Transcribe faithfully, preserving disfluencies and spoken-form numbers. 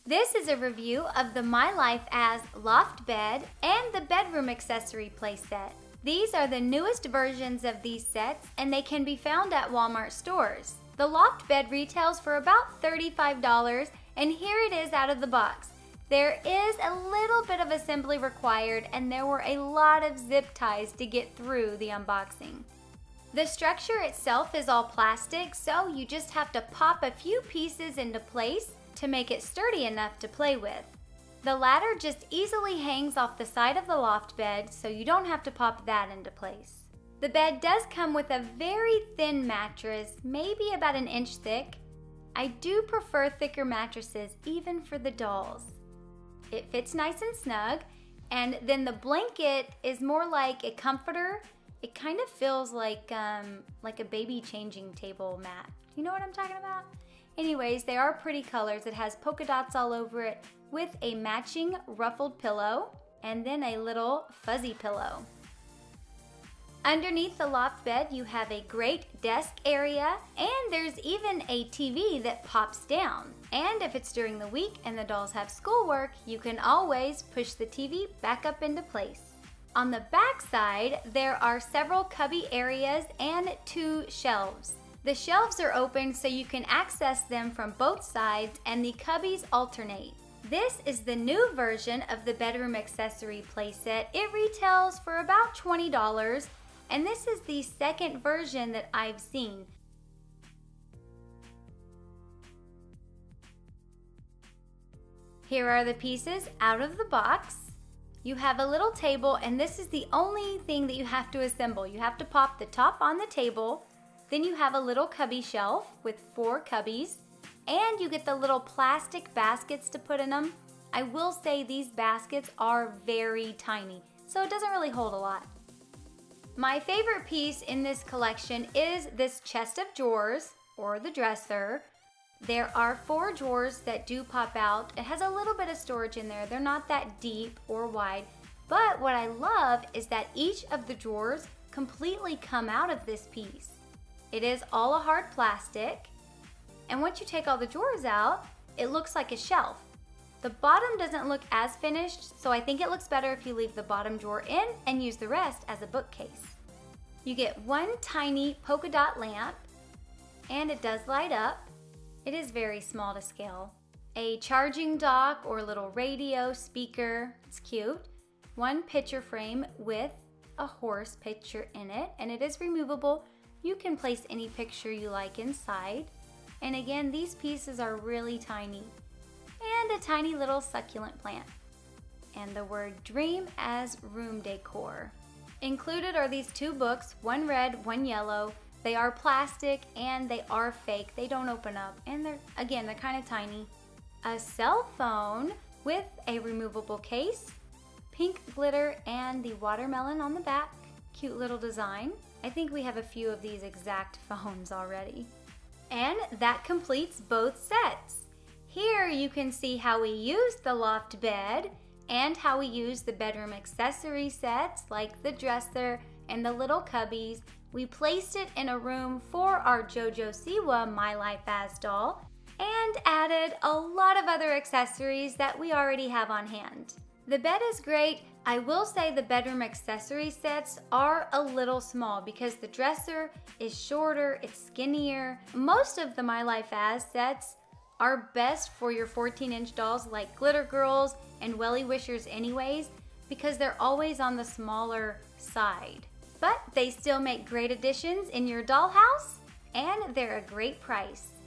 This is a review of the My Life As Loft Bed and the Bedroom Accessory playset. These are the newest versions of these sets and they can be found at Walmart stores. The Loft Bed retails for about thirty-five dollars and here it is out of the box. There is a little bit of assembly required and there were a lot of zip ties to get through the unboxing. The structure itself is all plastic, so you just have to pop a few pieces into place to make it sturdy enough to play with. The ladder just easily hangs off the side of the loft bed, so you don't have to pop that into place. The bed does come with a very thin mattress, maybe about an inch thick. I do prefer thicker mattresses, even for the dolls. It fits nice and snug, and then the blanket is more like a comforter. It kind of feels like, um, like a baby changing table mat. You know what I'm talking about? Anyways, they are pretty colors. It has polka dots all over it with a matching ruffled pillow and then a little fuzzy pillow. Underneath the loft bed, you have a great desk area and there's even a T V that pops down. And if it's during the week and the dolls have schoolwork, you can always push the T V back up into place. On the back side, there are several cubby areas and two shelves. The shelves are open so you can access them from both sides and the cubbies alternate. This is the new version of the Bedroom Accessory playset. It retails for about twenty dollars and this is the second version that I've seen. Here are the pieces out of the box. You have a little table and this is the only thing that you have to assemble. You have to pop the top on the table. Then you have a little cubby shelf with four cubbies and you get the little plastic baskets to put in them. I will say these baskets are very tiny, so it doesn't really hold a lot. My favorite piece in this collection is this chest of drawers, or the dresser. There are four drawers that do pop out. It has a little bit of storage in there. They're not that deep or wide, but what I love is that each of the drawers completely come out of this piece. It is all a hard plastic, and once you take all the drawers out, it looks like a shelf. The bottom doesn't look as finished, so I think it looks better if you leave the bottom drawer in and use the rest as a bookcase. You get one tiny polka dot lamp, and it does light up. It is very small to scale. A charging dock or little radio speaker, it's cute. One picture frame with a horse picture in it, and it is removable. You can place any picture you like inside. And again, these pieces are really tiny. And a tiny little succulent plant. And the word dream as room decor. Included are these two books, one red, one yellow. They are plastic and they are fake. They don't open up. And they're, again, they're kind of tiny. A cell phone with a removable case, pink glitter, and the watermelon on the back. Cute little design. I think we have a few of these exact phones already. And that completes both sets. Here you can see how we used the loft bed and how we used the bedroom accessory sets like the dresser and the little cubbies. We placed it in a room for our JoJo Siwa My Life As doll and added a lot of other accessories that we already have on hand. The bed is great. I will say the bedroom accessory sets are a little small because the dresser is shorter, it's skinnier. Most of the My Life As sets are best for your fourteen inch dolls like Glitter Girls and Welly Wishers anyways because they're always on the smaller side. But they still make great additions in your dollhouse and they're a great price.